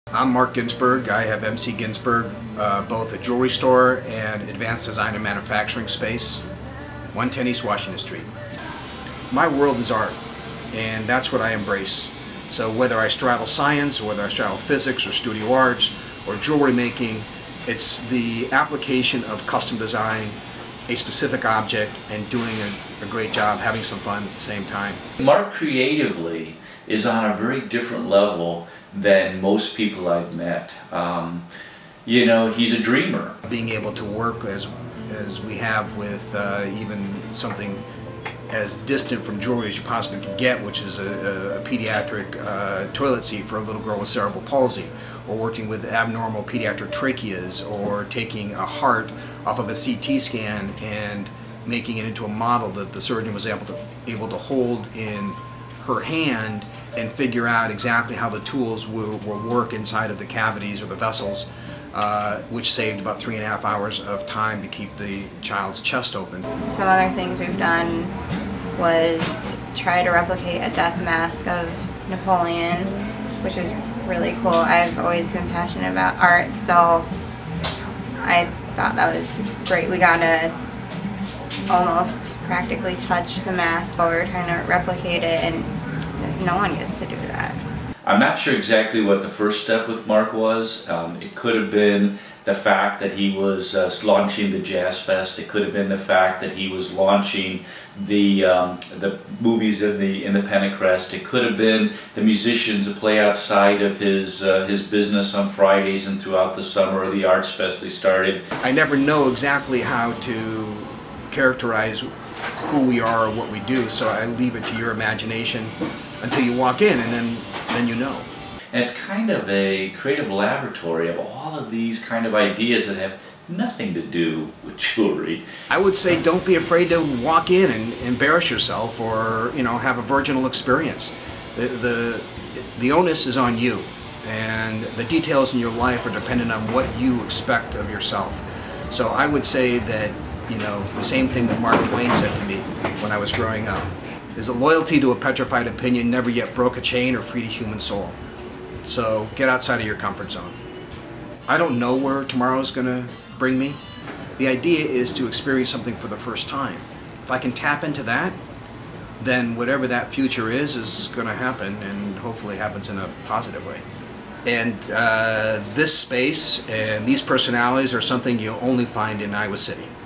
I'm Mark Ginsberg. I have MC Ginsberg, both a jewelry store and advanced design and manufacturing space, 110 East Washington Street. My world is art, and that's what I embrace. So whether I straddle science, or whether I straddle physics, or studio arts, or jewelry making, it's the application of custom design, a specific object, and doing a great job, having some fun at the same time. Mark creatively is on a very different level than most people I've met. You know, he's a dreamer. Being able to work as we have with even something as distant from jewelry as you possibly can get, which is a pediatric toilet seat for a little girl with cerebral palsy, or working with abnormal pediatric tracheas, or taking a heart off of a CT scan and making it into a model that the surgeon was able to hold in her hand and figure out exactly how the tools will work inside of the cavities or the vessels, which saved about 3.5 hours of time to keep the child's chest open. Some other things we've done was try to replicate a death mask of Napoleon, which was really cool. I've always been passionate about art, so I thought that was great. We got to almost practically touch the mask while we were trying to replicate it, and no one gets to do that. I'm not sure exactly what the first step with Mark was. It could have been the fact that he was launching the Jazz Fest. It could have been the fact that he was launching the movies in the Pennacrest. It could have been the musicians that play outside of his business on Fridays and throughout the summer, or the Arts Fest they started. I never know exactly how to characterize who we are or what we do, so I leave it to your imagination until you walk in, and then you know. And it's kind of a creative laboratory of all of these kind of ideas that have nothing to do with jewelry. I would say don't be afraid to walk in and embarrass yourself, or have a virginal experience. The onus is on you, and the details in your life are dependent on what you expect of yourself. So I would say that the same thing that Mark Twain said to me when I was growing up is that loyalty to a petrified opinion never yet broke a chain or freed a human soul. So get outside of your comfort zone. I don't know where tomorrow's going to bring me. The idea is to experience something for the first time. If I can tap into that, then whatever that future is going to happen, and hopefully happens in a positive way. And this space and these personalities are something you'll only find in Iowa City.